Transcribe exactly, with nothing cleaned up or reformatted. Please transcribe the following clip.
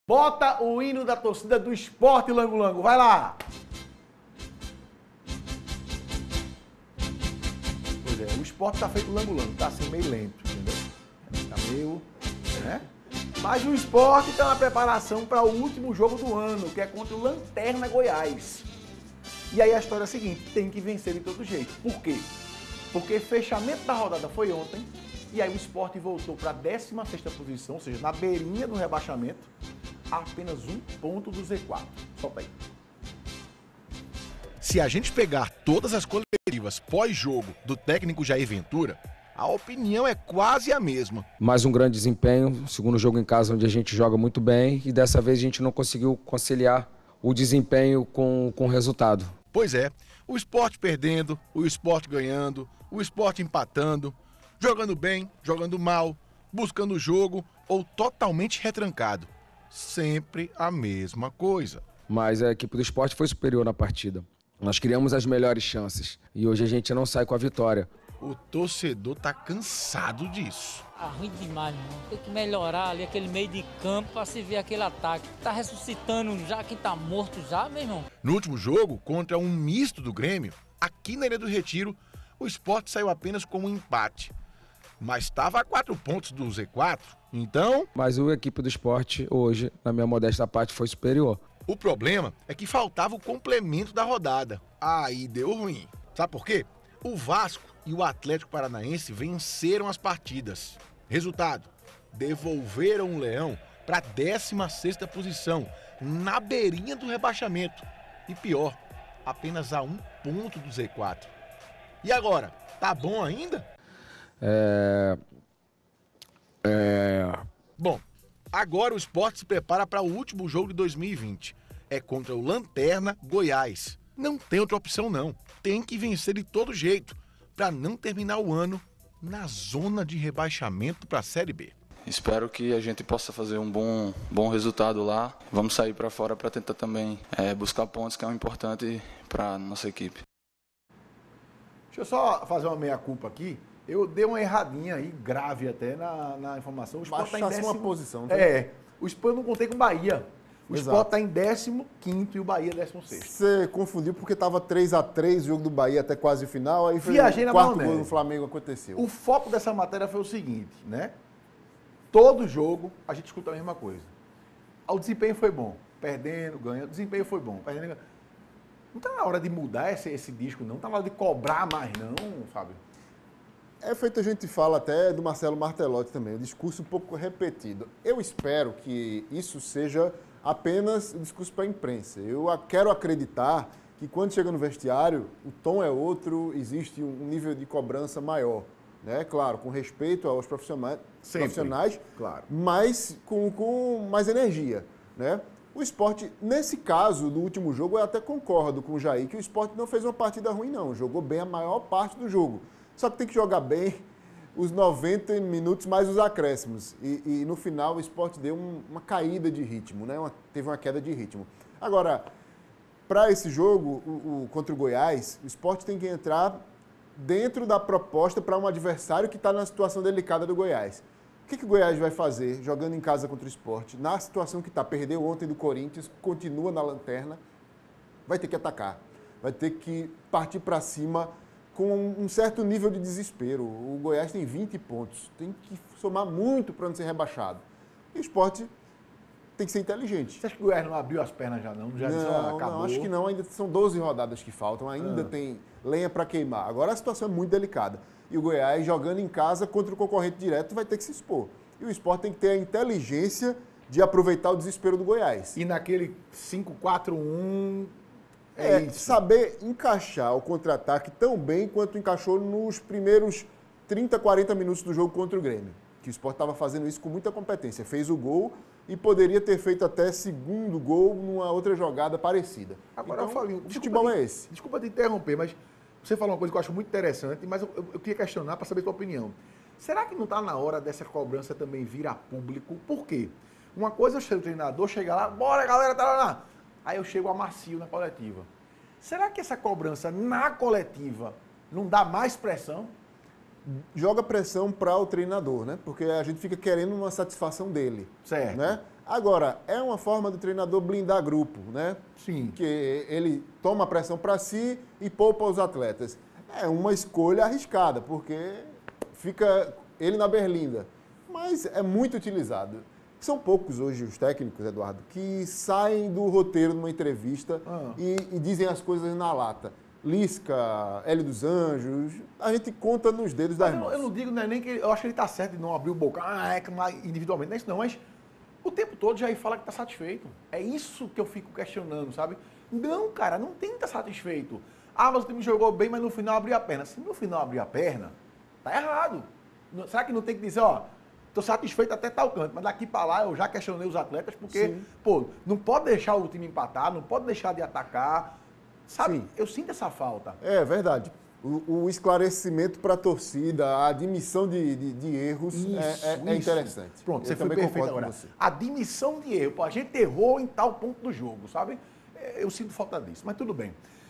Bota o hino da torcida do Sport, Lango Lango. Vai lá. Pois é, o Sport tá feito Lango Lango. Tá assim, meio lento, entendeu? Tá meio... né? Mas o Sport tem uma preparação para o último jogo do ano, que é contra o Lanterna Goiás. E aí a história é a seguinte, tem que vencer de todo jeito. Por quê? Porque fechamento da rodada foi ontem, e aí o Sport voltou para a décima sexta posição, ou seja, na beirinha do rebaixamento, a apenas um ponto do Z quatro. Solta aí. Se a gente pegar todas as coletivas pós-jogo do técnico Jair Ventura, a opinião é quase a mesma. Mais um grande desempenho, segundo jogo em casa onde a gente joga muito bem, e dessa vez a gente não conseguiu conciliar o desempenho com, com o resultado. Pois é, o Sport perdendo, o Sport ganhando, o Sport empatando, jogando bem, jogando mal, buscando o jogo ou totalmente retrancado. Sempre a mesma coisa. Mas a equipe do Sport foi superior na partida. Nós criamos as melhores chances e hoje a gente não sai com a vitória. O torcedor tá cansado disso. Tá ruim demais, meu irmão. Tem que melhorar ali aquele meio de campo pra se ver aquele ataque. Tá ressuscitando já quem tá morto já, meu irmão. No último jogo, contra um misto do Grêmio, aqui na Ilha do Retiro, o Sport saiu apenas com um empate. Mas estava a quatro pontos do Z quatro, então... Mas a equipe do Sport hoje, na minha modesta parte, foi superior. O problema é que faltava o complemento da rodada. Aí deu ruim. Sabe por quê? O Vasco e o Atlético Paranaense venceram as partidas. Resultado, devolveram o Leão para a décima sexta posição, na beirinha do rebaixamento. E pior, apenas a um ponto do Z quatro. E agora, tá bom ainda? É... É... Bom, agora o Sport se prepara para o último jogo de dois mil e vinte. É contra o Lanterna Goiás. Não tem outra opção não. Tem que vencer de todo jeito, para não terminar o ano na zona de rebaixamento para a Série B. Espero que a gente possa fazer um bom, bom resultado lá. Vamos sair para fora para tentar também é, buscar pontos, que é um importante para a nossa equipe. Deixa eu só fazer uma meia-culpa aqui. Eu dei uma erradinha aí, grave até, na, na informação. O Sport tá em décimo... uma posição. Não é, o Sport eu não contei com o Bahia. O Exato. Sport está em décimo quinto e o Bahia décimo sexto. Você confundiu porque estava três a três o jogo do Bahia até quase o final, aí foi Viajei o na quarto maionese. gol do Flamengo aconteceu. O foco dessa matéria foi o seguinte, né? Todo jogo a gente escuta a mesma coisa. O desempenho foi bom, perdendo, ganhando, o desempenho foi bom, perdendo, ganhando. Não está na hora de mudar esse, esse disco, não. Não está na hora de cobrar mais, não, Fábio. É feito, a gente fala até do Marcelo Martelotti também, o discurso um pouco repetido. Eu espero que isso seja apenas o discurso para a imprensa. Eu quero acreditar que quando chega no vestiário, o tom é outro, existe um nível de cobrança maior. Né? Claro, com respeito aos profissionais, profissionais claro. Mas com, com mais energia. Né? O Sport, nesse caso do último jogo, eu até concordo com o Jair, que o Sport não fez uma partida ruim, não. Jogou bem a maior parte do jogo. Só que tem que jogar bem os noventa minutos mais os acréscimos. E, e no final o Sport deu um, uma caída de ritmo, né? Uma, teve uma queda de ritmo. Agora, para esse jogo o, o, contra o Goiás, o Sport tem que entrar dentro da proposta para um adversário que está na situação delicada do Goiás. O que, que o Goiás vai fazer jogando em casa contra o Sport? Na situação que está, perdeu ontem do Corinthians, continua na lanterna, vai ter que atacar. Vai ter que partir para cima com um certo nível de desespero. O Goiás tem vinte pontos, tem que somar muito para não ser rebaixado. E o Sport tem que ser inteligente. Você acha que o Goiás não abriu as pernas já não? Já não, acabou? não, acho que não. Ainda são doze rodadas que faltam, ainda ah. tem lenha para queimar. Agora a situação é muito delicada. E o Goiás, jogando em casa contra o concorrente direto, vai ter que se expor. E o Sport tem que ter a inteligência de aproveitar o desespero do Goiás. E naquele cinco quatro um... É, é saber encaixar o contra-ataque tão bem quanto encaixou nos primeiros trinta, quarenta minutos do jogo contra o Grêmio. Que o Sport estava fazendo isso com muita competência. Fez o gol e poderia ter feito até segundo gol numa outra jogada parecida. Agora, então, eu falei, o futebol de, é esse. Desculpa te interromper, mas você falou uma coisa que eu acho muito interessante, mas eu, eu, eu queria questionar para saber a tua opinião. Será que não está na hora dessa cobrança também vir a público? Por quê? Uma coisa é o treinador chegar lá, bora galera, tá lá. Aí eu chego a macio na coletiva. Será que essa cobrança na coletiva não dá mais pressão? Joga pressão para o treinador, né? Porque a gente fica querendo uma satisfação dele. Certo. Né? Agora, é uma forma do treinador blindar grupo, né? Sim. Que ele toma a pressão para si e poupa os atletas. É uma escolha arriscada, porque fica ele na berlinda. Mas é muito utilizado. São poucos hoje os técnicos, Eduardo, que saem do roteiro numa entrevista ah. e, e dizem as coisas na lata. Lisca, Hélio dos Anjos, a gente conta nos dedos das mãos. Eu, eu não digo né, nem que... Eu acho que ele está certo de não abrir o boca, ah, é individualmente, não é isso não, mas o tempo todo já fala que está satisfeito. É isso que eu fico questionando, sabe? Não, cara, não tem que estar satisfeito. Ah, mas o time jogou bem, mas no final abriu a perna. Se no final abrir a perna, tá errado. Será que não tem que dizer, ó, tô satisfeito até tal canto, mas daqui para lá eu já questionei os atletas, porque, Sim. pô, não pode deixar o time empatar, não pode deixar de atacar. Sabe, Sim. eu sinto essa falta. É verdade. O, o esclarecimento para a torcida, a admissão de, de, de erros isso, é, é, é interessante. Pronto, você eu foi perfeito agora. Você. Admissão de erro. Pô, a gente errou em tal ponto do jogo, sabe? Eu sinto falta disso, mas tudo bem.